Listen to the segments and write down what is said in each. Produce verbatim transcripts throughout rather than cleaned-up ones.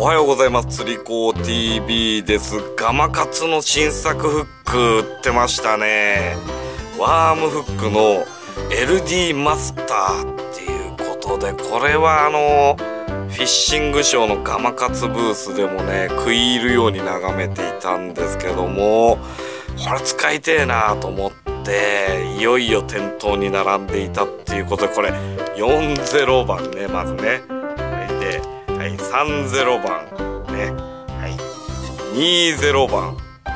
おはようございます。釣り子 ティービー です。ガマカツの新作フック売ってましたね。ワームフックの エルディー マスターっていうことで、これはあのフィッシングショーのガマカツブースでもね食い入るように眺めていたんですけども、これ使いてえなと思っていよいよ店頭に並んでいたっていうことで、これよんじゅうばんね、まずね、で、はい、さんじゅうばんね、はい、にじゅうばん、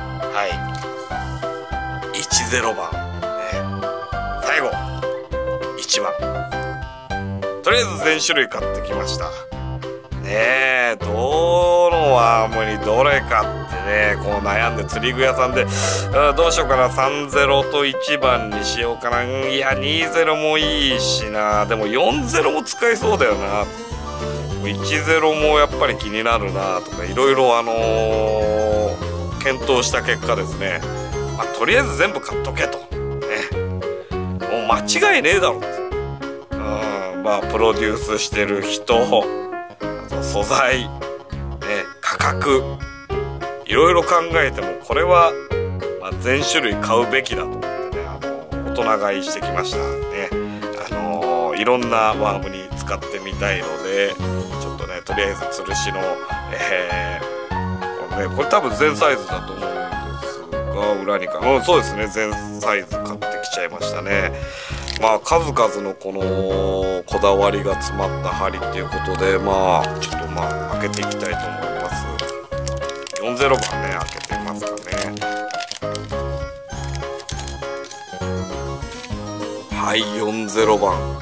はい、いちじゅうばん、ね、最後いちばん。とりあえず全種類買ってきましたね。えどのワームにどれかってね、こう悩んで釣り具屋さんでどうしようかな、さんじゅうといちばんにしようかな、いやにじゅうもいいしな、でもよんじゅうも使えそうだよな、いちじゅうもやっぱり気になるなとか、いろいろあのー、検討した結果ですね、まあ、とりあえず全部買っとけとね、もう間違いねえだろって、うん、まあプロデュースしてる人、あと素材、ね、価格、いろいろ考えてもこれは、まあ、全種類買うべきだと思ってね、あの大人買いしてきましたね。あのー、いろんなワームに使ってみたいので、ちょっとねとりあえず吊るしの、えー、これね、これ多分全サイズだと思うんですが、裏にか、うん、そうですね、全サイズ買ってきちゃいましたね。まあ数々のこのこだわりが詰まった針っていうことで、まあちょっとまあ開けていきたいと思います。よんじゅうばんね、開けてみますかね。はい、よんじゅうばん。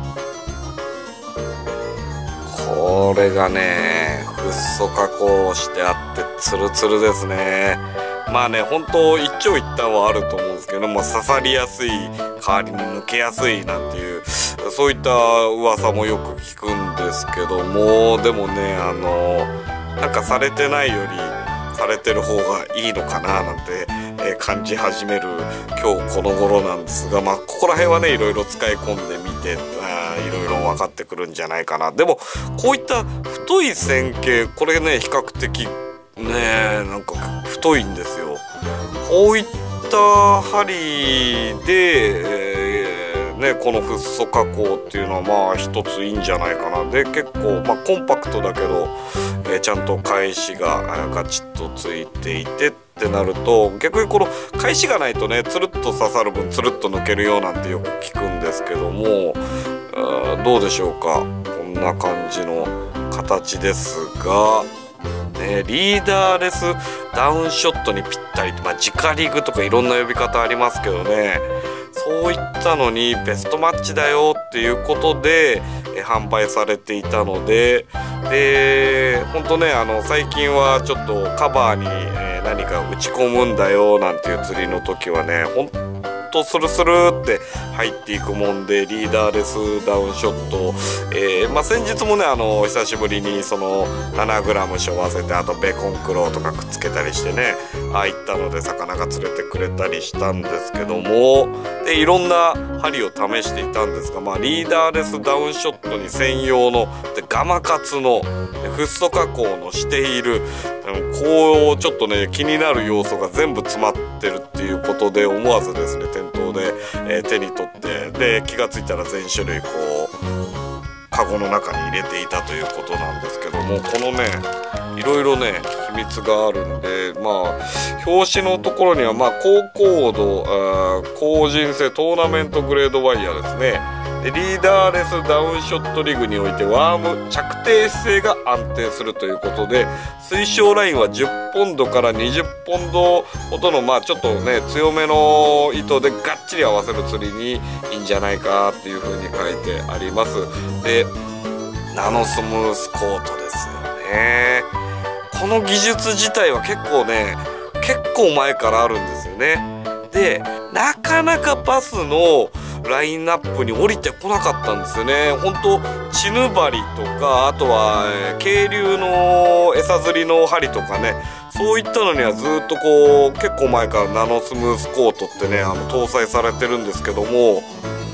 これがねフッ素加工してあってツルツルですね。まあね、本当一長一短はあると思うんですけども、刺さりやすい代わりに抜けやすいなんていう、そういった噂もよく聞くんですけども、でもね、あのなんかされてないよりされてる方がいいのかななんて、えー、感じ始める今日この頃なんですが、まあここら辺はねいろいろ使い込んでみて、あいろいろ分かってくるんじゃないかな。でもこういった太い線形、これね比較的ねなんか太いんですよ。こういった針で、えー、ねこのフッ素加工っていうのはまあ一ついいんじゃないかな。で結構、まあ、コンパクトだけど、えー、ちゃんと返しがガチッとついていてってなると、逆にこの返しがないとねつるっと刺さる分つるっと抜けるようなんてよく聞くんですけども、あどうでしょうか、こんな感じの形ですが。ね、リーダーレスダウンショットにぴったり、まあ、直リグとかいろんな呼び方ありますけどね、そういったのにベストマッチだよっていうことでえ販売されていたので、で本当ねあの最近はちょっとカバーに、えー、何か打ち込むんだよなんていう釣りの時はね、ほんとスルスルって入っていくもんで、リーダーレスダウンショット、えーまあ、先日もねあの久しぶりにそのななグラム背負わせて、あとベコンクローとかくっつけたりしてね、ああいったので魚が釣れてくれたりしたんですけども、でいろんな針を試していたんですが、まあ、リーダーレスダウンショットに専用のでガマカツのフッ素加工のしている、こうちょっとね気になる要素が全部詰まってるっていうことで、思わずですね店頭で、えー、手に取って、で気がついたら全種類こうカゴの中に入れていたということなんですけども、このねいろいろね秘密があるんで、まあ表紙のところにはまあ高高度あ高迅性トーナメントグレードワイヤーですね。でリーダーレスダウンショットリグにおいてワーム着底姿勢が安定するということで、推奨ラインはじゅっポンドからにじゅっポンドほどのまあちょっとね強めの糸でがっちり合わせる釣りにいいんじゃないかっていう風に書いてあります。でナノスムースコートですよね。この技術自体は結構ね結構前からあるんですよね。でなかなかバスのラインナップに降りてこなかったんですよね。本当チヌ針とか、あとは、えー、渓流の餌釣りの針とかね、そういったのにはずっとこう結構前からナノスムースコートってねあの搭載されてるんですけども、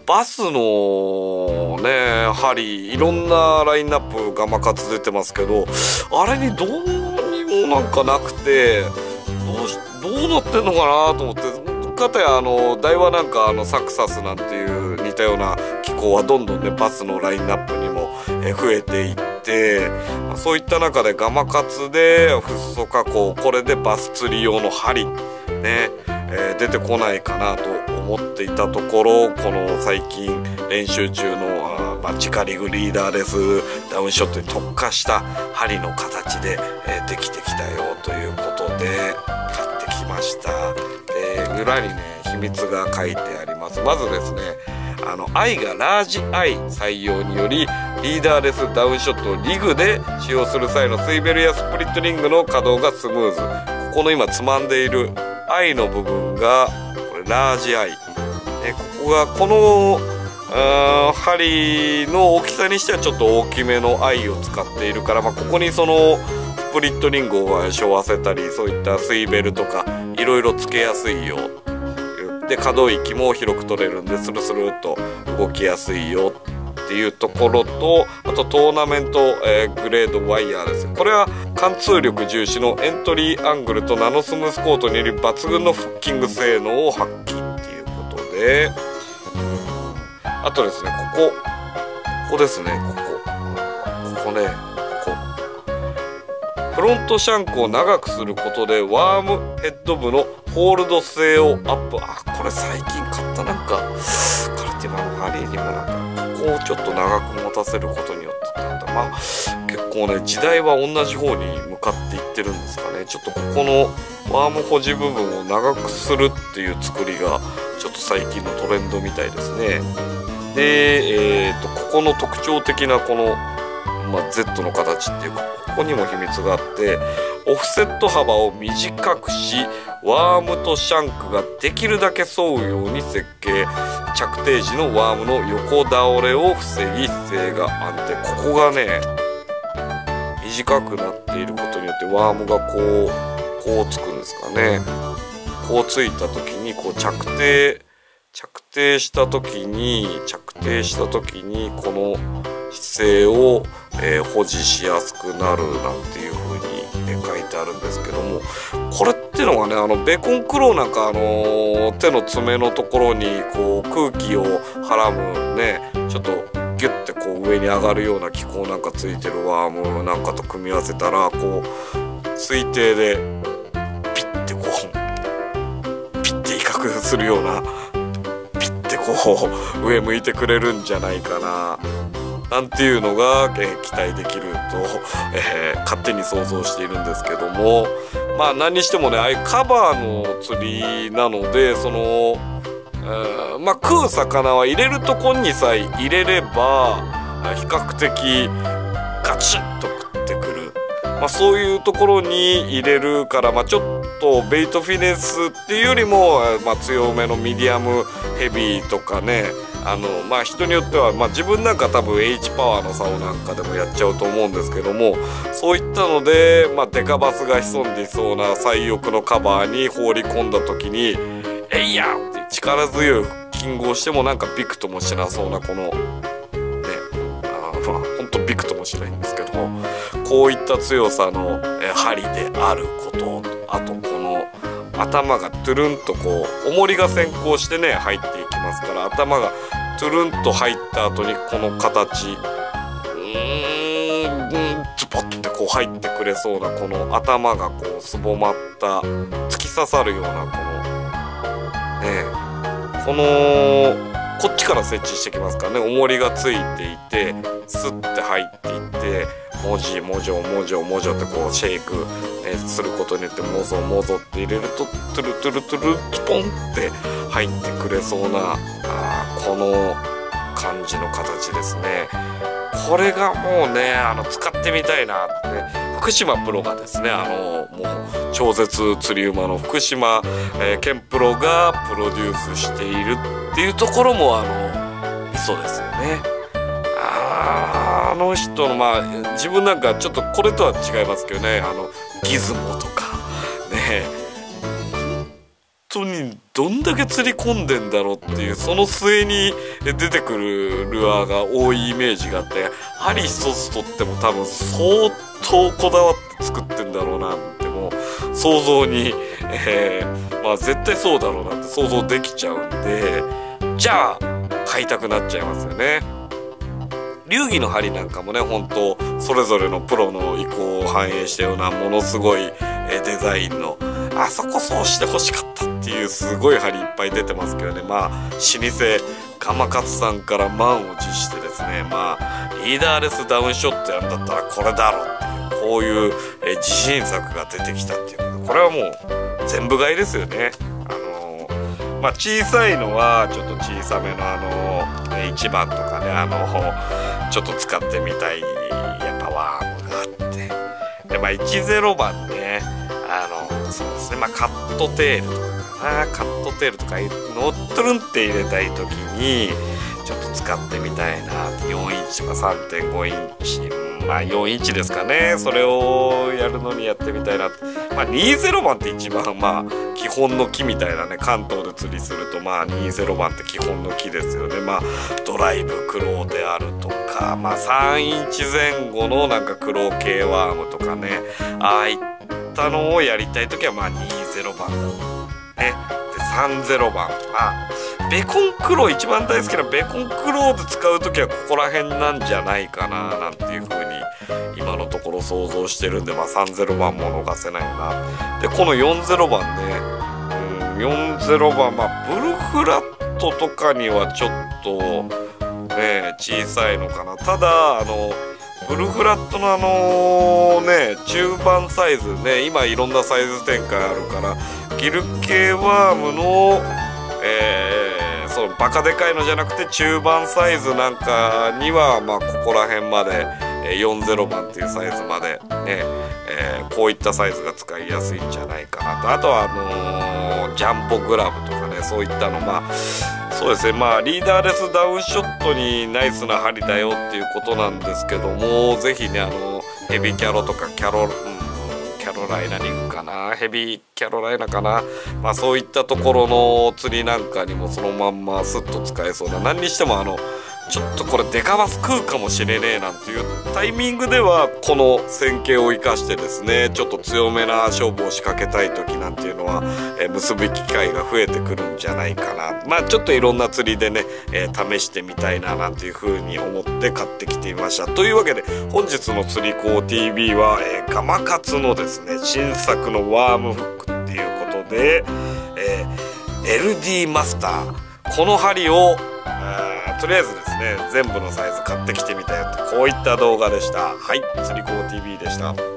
バスのね針いろんなラインナップガマカツ出てますけど、あれにどうにもなんかなくて、どうしどうなってんのかなと思って。かたやあのダイワなんかあのサクサスなんていう似たような機構はどんどんねバスのラインナップにも増えていって、そういった中でガマカツでフッ素加工、これでバス釣り用の針ね、えー、出てこないかなと思っていたところ、この最近練習中のあ、まあ、直リグリーダーレスダウンショットに特化した針の形で、えー、できてきたよということで買ってきました。裏にね秘密が書いてあります。まずですね、あのアイがラージアイ採用によりリーダーレスダウンショットをリグで使用する際のスイベルやスプリットリングの稼働がスムーズ。ここの今つまんでいるアイの部分がこれラージアイ、ね、ここがこの針の大きさにしてはちょっと大きめのアイを使っているから、まあ、ここにそのスプリットリングを背負わせたり、そういったスイベルとかいろいろつけやすいよで、可動域も広く取れるんでスルスルっと動きやすいよっていうところと、あとトーナメント、えー、グレードワイヤーです。これは貫通力重視のエントリーアングルとナノスムースコートにより抜群のフッキング性能を発揮っていうことで、あとですね、ここここですね、ここここね、ここフロントシャンクを長くすることでワームヘッド部のホールド性をアップ。あ、これ最近買ったなんかカルティマの針にもなんかここをちょっと長く持たせることによってなんだ、まあ結構ね時代は同じ方に向かっていってるんですかね。ちょっとここのワーム保持部分を長くするっていう作りがちょっと最近のトレンドみたいですね。で、えーとここの特徴的なこの、まあ、Z の形っていうか、ここにも秘密があって、オフセット幅を短くしワームとシャンクができるだけ沿うように設計。着底時のワームの横倒れを防ぎ姿勢が安定。ここがね短くなっていることによってワームがこうこうつくんですかね。こうついた時にこう着底着底した時に着底した時にこの姿勢を、えー、保持しやすくなるなんていう風に、えー、書いてあるんですけども、これってのがね、あのベーコンクローなんか、あのー、手の爪のところにこう空気をはらむね、ちょっとギュッてこう上に上がるような機構なんかついてるワームなんかと組み合わせたら、こう推定でピッてこうピッて威嚇するような、ピッてこう上向いてくれるんじゃないかななんていうのが、えー、期待できると、えー、勝手に想像しているんですけども、まあ何にしてもね、ああいうカバーの釣りなので、その、えー、まあ食う魚は入れるとこにさえ入れれば比較的ガチッと食ってくる、まあ、そういうところに入れるから、まあ、ちょっとベイトフィネスっていうよりも、まあ、強めのミディアムヘビーとかね、あのまあ人によっては、まあ、自分なんか多分 H パワーの竿なんかでもやっちゃうと思うんですけども、そういったので、まあ、デカバスが潜んでいそうな最奥のカバーに放り込んだ時に「えいや!」って力強いフッキングをしてもなんかビクともしなそうなこのね、あまあほんとビクともしないんですけど、こういった強さのえ針であること、あとこの頭がトゥルンとこう重りが先行してね入っていきますから、頭がトゥルンと入った後にこの形、うーんズポッてこう入ってくれそうな、この頭がこうすぼまった突き刺さるようなこのね、このこっちから設置してきますからね、重りがついていてスッて入っていって、文字文字を文字を文字をってこうシェイク、ね、することによってもぞもぞって入れるとトゥルトゥルトゥルスポンって入ってくれそうな、あこの感じの形ですね。これがもうね、あの使ってみたいなってね、福島プロがですね、あのもう超絶釣り馬の福島、えー、ケンプロがプロデュースしているっていうところもあのミソですよね。あ, あの人のまあ自分なんかちょっとこれとは違いますけどね、あのギズモとかね、本当にどんだけ釣り込んでんだろうっていう、その末に出てくるルアーが多いイメージがあって、針一つとっても多分相当こだわって作ってんだろうなってもう想像に、えー、まあ絶対そうだろうなって想像できちゃうんで、じゃあ買いたくなっちゃいますよね。流儀の針なんかもね、本当それぞれのプロの意向を反映したようなものすごいデザインの、あそこそうして欲しかったっていうすごい針いっぱい出てますけどね。まあ老舗ガマカツさんから満を持してですね、まあリーダーレスダウンショットやんだったらこれだろっていう、こういう自信作が出てきたっていう、これはもう全部買いですよね。あのー、まあ小さいのはちょっと小さめのあのいちばんとかね、あのちょっと使ってみたいやっぱワームがあって、でまあいちゼロばんね、あのそうですね、まあカットテールとかかな、カットテールとかのっとるんって入れたい時にちょっと使ってみたいなって、よんインチとか さんてんごインチ、まあよんインチですかね、それをやるのにやってみたいなって。まあにじゅうばんって一番まあ基本の木みたいなね、関東で釣りするとまあにじゅうばんって基本の木ですよね。まあドライブクローであるとか、まあさんインチぜん後のなんかクロー系ワームとかね、ああいったのをやりたい時はまあにじゅうばんだね。でさんじゅうばん、まあベコンクロー、一番大好きなベコンクローで使う時はここら辺なんじゃないかななんていう風に今のところ想像してるんで、まあさんじゅうばんも逃せないな。でこのよんじゅうばんね、うん、よんじゅうばん、まあブルフラットとかにはちょっとね小さいのかな。ただあのブルフラットのあのね中盤サイズね、今いろんなサイズ展開あるから、ギル系ワームのえー、そうバカでかいのじゃなくて中盤サイズなんかにはまあここら辺までよんじゅうばんっていうサイズまでね、えー、こういったサイズが使いやすいんじゃないかなと。あとはあのー、ジャンボグラブとかね、そういったの、まあそうですね、まあリーダーレスダウンショットにナイスな針だよっていうことなんですけども、ぜひね、あのヘビキャロとかキャロ、うんキャロライナに行くかな、ヘビーキャロライナかな、まあそういったところの釣りなんかにもそのまんまスッと使えそうな、何にしてもあのちょっとこれデカバス食うかもしれねえなんていうタイミングではこの線形を生かしてですね、ちょっと強めな勝負を仕掛けたい時なんていうのは、えー、結ぶ機会が増えてくるんじゃないかな。まあちょっといろんな釣りでね、えー、試してみたいななんていう風に思って買ってきてみました。というわけで本日の釣り子 ティービー は、えー、ガマカツのですね新作のワームフックっていうことで、えー、エルディー マスター、この針をとりあえずですね全部のサイズ買ってきてみたよって、こういった動画でした。はい、釣り子 ティービー でした。